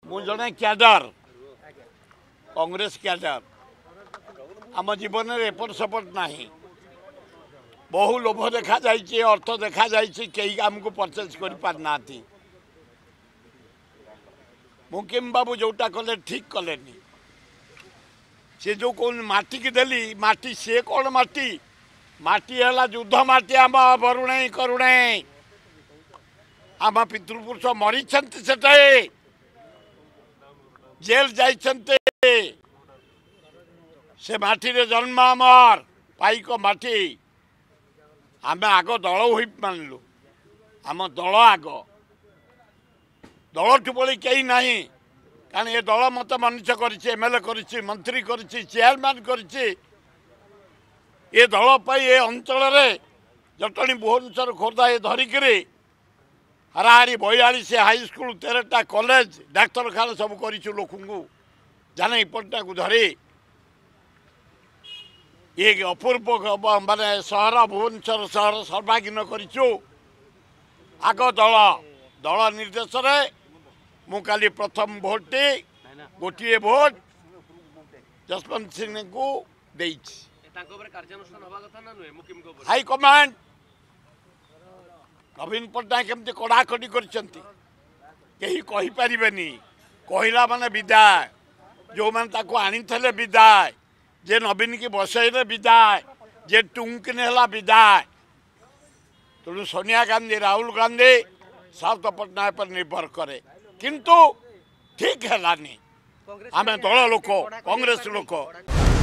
मु जड़े cadre Congress cadre आम जीवन में एपट सपट ना बहु लोभ देखा जाइए अर्थ देखा जाइए कई आमको परचेज कर पारना मुकिम बाबू जोटा कले ठीक कले सी जो कौन माटी की देली माटी सी कौन माटी माटी है युद्ध माटी आम बरुणे करुणे आम पितृपुरुष मरी से जेल जाइछन्ते से माटी रे जन्म आमर पाइक माटी आम आग दल हो मानलु आम दल आग दल बड़ी कहीं ना कारण ये दल मत मनुष्य करएमएलए कर मंत्री कर चेयरमैन कर दल ये अंचल जटणी भुवनेश्वर खोर्धा ये धरिक हाराहारी 42 हाई स्कूल 13टा कॉलेज डाक्तरखाना सब करूँ लोक जाने इपटा को धरी ये अपूर्व माने सहर भुवनेश्वर सहर सर्वांगीन करूँ आग दल दल निर्देश मु काली प्रथम भोट गोटे भोट जसवंत सिंह को हाईकमांड नवीन पट्टनायक केमती कड़ाकड़ी कहीपर कहला माने विदाय जो मैंने आनी विदाय जे नवीन की बसईले विदाय जे टुंकिन है विदाय तेणु सोनिया गांधी राहुल गांधी साउथ पट्टनायक पर निर्भर करे किंतु ठीक है आम दल लोक कांग्रेस लोक